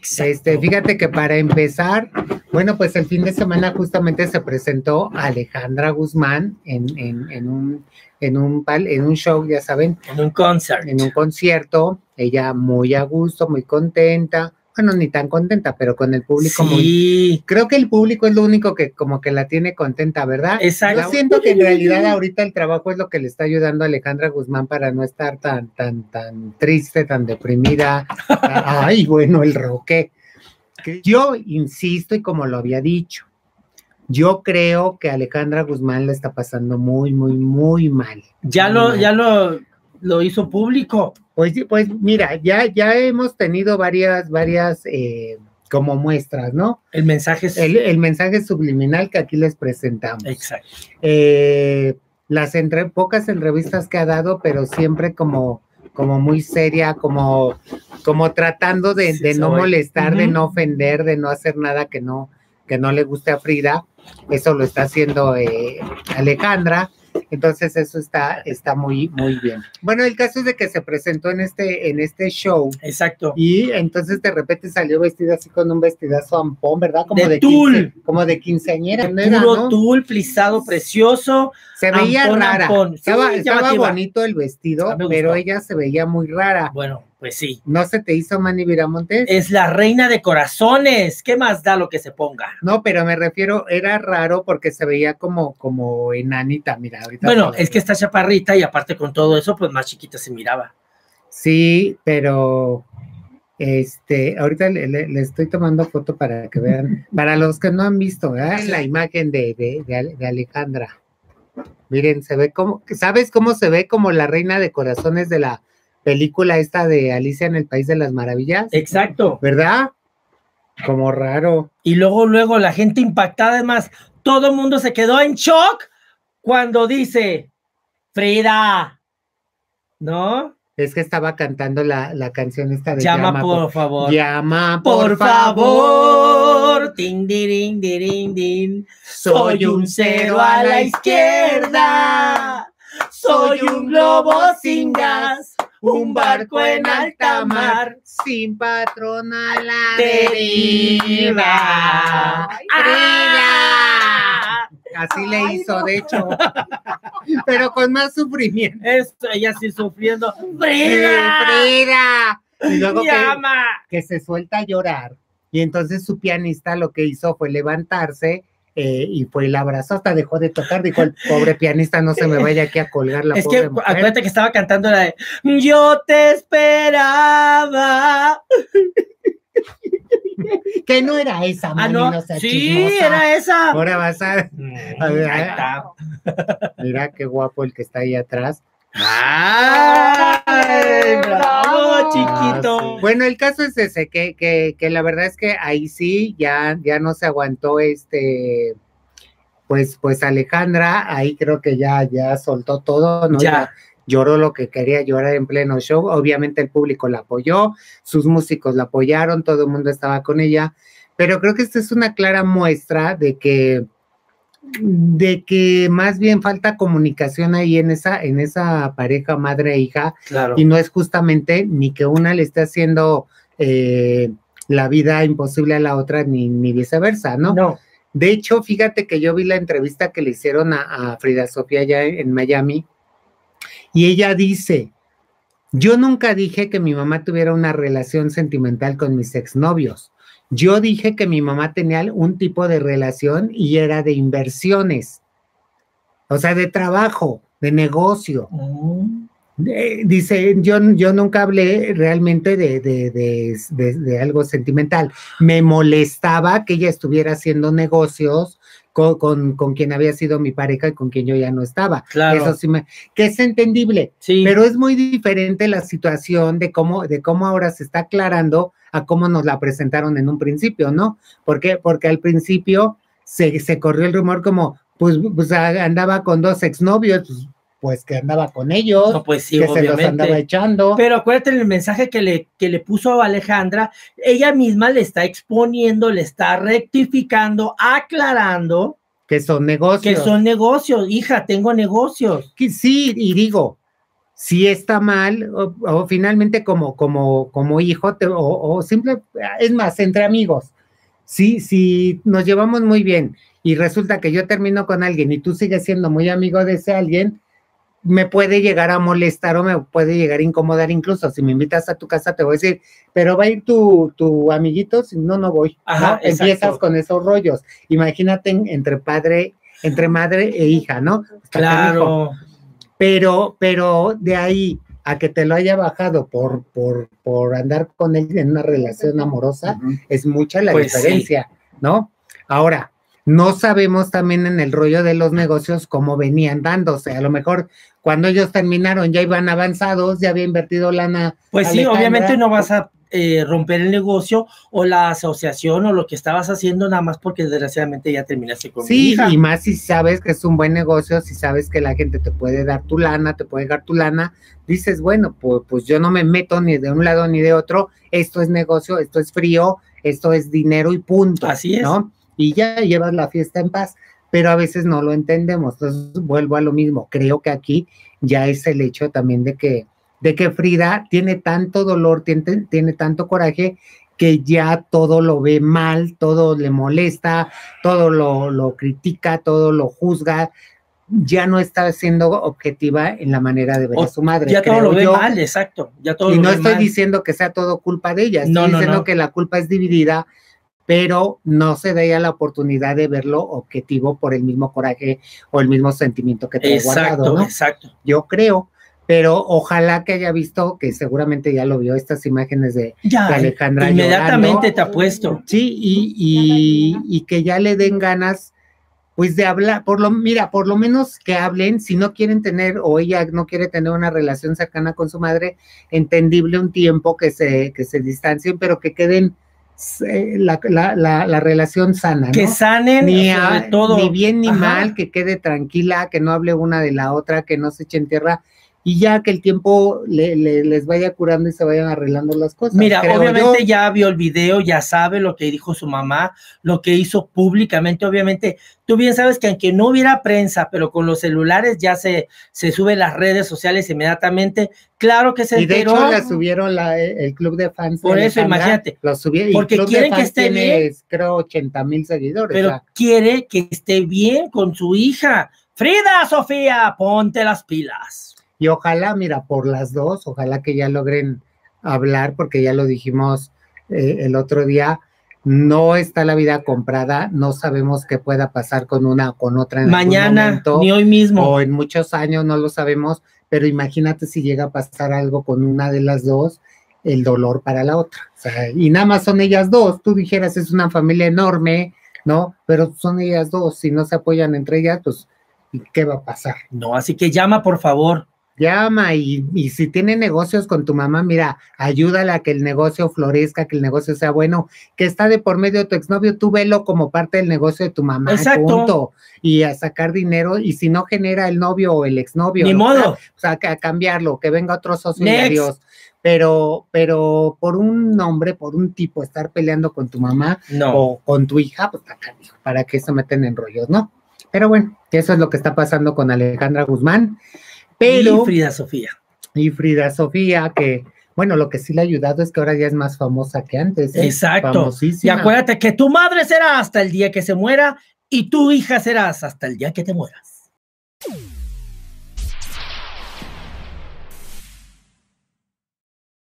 Fíjate que para empezar, bueno, pues el fin de semana justamente se presentó Alejandra Guzmán en un show, ya saben. En un concert. En un concierto, ella muy a gusto, muy contenta. Bueno, ni tan contenta, pero con el público sí. Creo que el público es lo único que como que la tiene contenta, ¿verdad? Exacto. Yo siento que en realidad ahorita el trabajo es lo que le está ayudando a Alejandra Guzmán para no estar tan triste, tan deprimida. Ay, bueno, el roque. Yo insisto, y como lo había dicho, yo creo que Alejandra Guzmán la está pasando muy, muy, muy mal. Ya lo hizo público. Pues mira, ya hemos tenido varias como muestras, ¿no? El mensaje es... el mensaje subliminal que aquí les presentamos. Exacto. Las pocas entrevistas que ha dado, pero siempre como muy seria, como tratando de no molestar, de no ofender, de no hacer nada que no le guste a Frida. Eso lo está haciendo Alejandra. Entonces eso está muy, muy bien. Bueno, el caso es de que se presentó en este show. Exacto. Y entonces de repente salió vestida así con un vestidazo ampón, ¿verdad? Como de tul. Como de quinceañera. Puro tul, plisado, precioso. Se veía rara. Estaba bonito el vestido, pero ella se veía muy rara. Bueno, pues sí. ¿No se te hizo, Manny Viramontes? Es la reina de corazones. ¿Qué más da lo que se ponga? No, pero me refiero, era raro porque se veía como enanita, mira. Ahorita bueno, es que está chaparrita y aparte con todo eso, pues más chiquita se miraba. Sí, pero ahorita le estoy tomando foto para que vean, para los que no han visto, la imagen de Alejandra. Miren, se ve ¿sabes cómo se ve como la reina de corazones de la película esta de Alicia en el País de las Maravillas? Exacto. ¿Verdad? Como raro. Y luego la gente impactada, además, todo el mundo se quedó en shock cuando dice Frida, ¿no? Es que estaba cantando la canción esta de Llama por favor. Llama por favor. Din, din, din, din. Soy un cero a la izquierda. Soy un globo sin gas. Un barco en alta mar. Sin patrón a la deriva. ¡Frida! Así le hizo, de hecho. Pero con más sufrimiento. Ella sí sufriendo. ¡Frida! Y luego ¡Llama! Que se suelta a llorar. Y entonces su pianista lo que hizo fue levantarse y fue y la abrazó, hasta dejó de tocar. Dijo, el pobre pianista, no se me vaya aquí a colgar la pobre mujer. Acuérdate que estaba cantando la de Yo te esperaba. Que no era esa, Manny, no, no sea sí, chismosa. Era esa. Ahora vas a ver, mira qué guapo el que está ahí atrás. ¡Ay, bravo, chiquito! Sí. Bueno, el caso es ese, que la verdad es que ahí sí, ya no se aguantó pues Alejandra, ahí creo que ya soltó todo, ¿no? Ya lloró lo que quería llorar en pleno show. Obviamente el público la apoyó, sus músicos la apoyaron, todo el mundo estaba con ella, pero creo que esta es una clara muestra de que más bien falta comunicación ahí en esa pareja madre e hija. Claro. Y no es justamente ni que una le esté haciendo la vida imposible a la otra, ni viceversa, ¿no? No. De hecho, fíjate que yo vi la entrevista que le hicieron a Frida Sofía allá en Miami, y ella dice, yo nunca dije que mi mamá tuviera una relación sentimental con mis exnovios. Yo dije que mi mamá tenía un tipo de relación y era de inversiones, o sea, de trabajo, de negocio. Dice, yo nunca hablé realmente de algo sentimental. Me molestaba que ella estuviera haciendo negocios con quien había sido mi pareja y con quien yo ya no estaba. Claro. Eso sí que es entendible, sí. Pero es muy diferente la situación de cómo ahora se está aclarando a cómo nos la presentaron en un principio, ¿no? Porque al principio se corrió el rumor como, pues andaba con 2 exnovios, pues que andaba con ellos, no, pues sí, que obviamente. se los andaba echando. Pero acuérdate el mensaje que le puso a Alejandra, ella misma le está exponiendo, le está rectificando, aclarando. Que son negocios. Hija, tengo negocios. Sí, y digo, si está mal, o finalmente como hijo, o simple, es más, entre amigos, si nos llevamos muy bien y resulta que yo termino con alguien y tú sigues siendo muy amigo de ese alguien, me puede llegar a molestar o me puede llegar a incomodar. Incluso si me invitas a tu casa te voy a decir, pero va a ir tu amiguito, si no, no voy. Ajá, ¿no? Empiezas con esos rollos. Imagínate entre madre e hija, ¿no? Claro. Pero de ahí a que te lo haya bajado por andar con él en una relación amorosa, es mucha la diferencia, ¿no? Ahora, no sabemos también en el rollo de los negocios cómo venían dándose. A lo mejor cuando ellos terminaron ya iban avanzados, ya había invertido lana. Pues sí, obviamente no vas a romper el negocio o la asociación o lo que estabas haciendo nada más porque desgraciadamente ya terminaste con mi hija. Sí, y más si sabes que es un buen negocio, si sabes que la gente te puede dar tu lana, dices, bueno, pues yo no me meto ni de un lado ni de otro, esto es negocio, esto es frío, esto es dinero y punto. Así es. ¿no? Y ya llevas la fiesta en paz, pero a veces no lo entendemos. Entonces vuelvo a lo mismo. Creo que aquí ya es el hecho también de que Frida tiene tanto dolor, tiene tanto coraje, que ya todo lo ve mal, todo le molesta, todo lo critica, todo lo juzga, ya no está siendo objetiva en la manera de ver a su madre. Ya todo lo ve mal, exacto. Ya todo y lo no ve estoy mal. diciendo que sea todo culpa de ella, estoy diciendo que la culpa es dividida, pero no se da ya la oportunidad de verlo objetivo por el mismo coraje o el mismo sentimiento que te ha guardado, ¿no? Exacto. Yo creo, pero ojalá que haya visto, que seguramente ya lo vio, estas imágenes de Alejandra inmediatamente llorando, te apuesto. Sí, y que ya le den ganas, pues de hablar, por lo menos que hablen, si no quieren tener, o ella no quiere tener una relación cercana con su madre, entendible un tiempo que se distancien, pero que queden la relación sana, ¿no? Que sanen, sobre todo. Ni bien ni mal, que quede tranquila, que no hable una de la otra, que no se eche en tierra, y ya que el tiempo les vaya curando y se vayan arreglando las cosas. Mira, obviamente ya vio el video, ya sabe lo que dijo su mamá, lo que hizo públicamente. Obviamente, tú bien sabes que aunque no hubiera prensa, pero con los celulares ya se suben las redes sociales inmediatamente. Claro que se enteró. Y de hecho la subieron el club de fans. Por eso, imagínate. Lo subieron. Porque quieren que esté bien. Creo 80,000 seguidores. Pero quiere que esté bien con su hija. Frida, Sofía, ponte las pilas. Y ojalá, mira, por las dos, ojalá que ya logren hablar, porque ya lo dijimos el otro día, no está la vida comprada, no sabemos qué pueda pasar con una o con otra en mañana, algún momento, ni hoy mismo. O en muchos años, no lo sabemos, pero imagínate si llega a pasar algo con una de las dos, el dolor para la otra. O sea, y nada más son ellas dos, tú dijeras, es una familia enorme, ¿no? Pero son ellas dos, si no se apoyan entre ellas, pues, ¿qué va a pasar? No, así que llama, por favor. Llama y si tiene negocios con tu mamá, mira, ayúdala a que el negocio florezca, que el negocio sea bueno, que está de por medio de tu exnovio, tú velo como parte del negocio de tu mamá, punto, y a sacar dinero, y si no genera el novio o el exnovio, ni modo, o sea, que a cambiarlo, que venga otro socio y adiós, pero por un hombre, por un tipo, estar peleando con tu mamá o con tu hija, pues para que se meten en rollos, ¿no? Pero bueno, eso es lo que está pasando con Alejandra Guzmán. Pero, y Frida Sofía. Y Frida Sofía, que, bueno, lo que sí le ha ayudado es que ahora ya es más famosa que antes. Exacto. Y acuérdate que tu madre será hasta el día que se muera y tu hija serás hasta el día que te mueras.